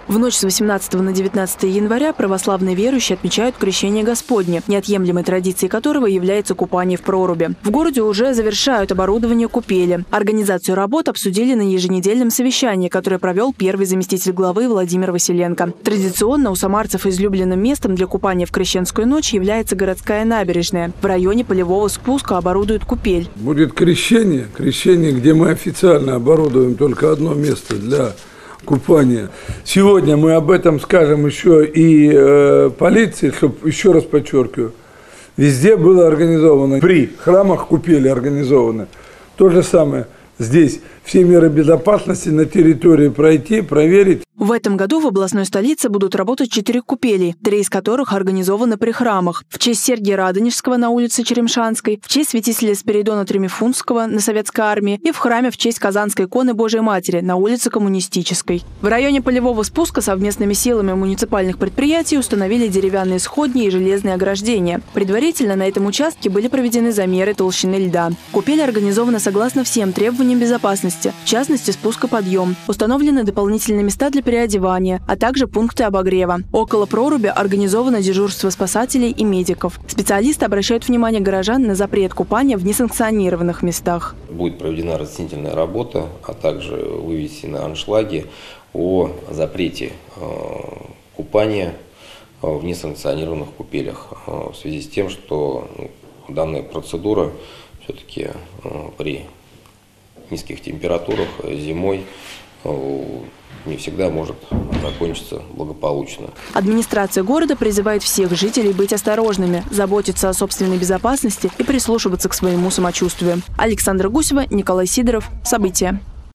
В ночь с 18 на 19 января православные верующие отмечают Крещение Господне, неотъемлемой традицией которого является купание в проруби. В городе уже завершают оборудование купели. Организацию работ обсудили на еженедельном совещании, которое провел первый заместитель главы Владимир Василенко. Традиционно у самарцев излюбленным местом для купания в Крещенскую ночь является городская набережная. В районе полевого спуска оборудуют купель. Будет крещение, где мы официально оборудуем только одно место для купания. Сегодня мы об этом скажем еще и полиции, чтобы, еще раз подчеркиваю, везде было организовано, при храмах купели организованы. То же самое здесь. Все меры безопасности на территории пройти, проверить. В этом году в областной столице будут работать 4 купели, 3 из которых организованы при храмах. В честь Сергия Радонежского на улице Черемшанской, в честь святителя Спиридона Тремифунтского на Советской армии и в храме в честь Казанской иконы Божией Матери на улице Коммунистической. В районе полевого спуска совместными силами муниципальных предприятий установили деревянные сходни и железные ограждения. Предварительно на этом участке были проведены замеры толщины льда. Купель организована согласно всем требованиям безопасности, в частности спуск-подъем. Установлены дополнительные места для переодевания, а также пункты обогрева. Около проруби организовано дежурство спасателей и медиков. Специалисты обращают внимание горожан на запрет купания в несанкционированных местах. Будет проведена разъяснительная работа, а также вывесены аншлаги о запрете купания в несанкционированных купелях в связи с тем, что данная процедура все-таки при низких температурах зимой не всегда может закончиться благополучно. Администрация города призывает всех жителей быть осторожными, заботиться о собственной безопасности и прислушиваться к своему самочувствию. Александра Гусева, Николай Сидоров. События.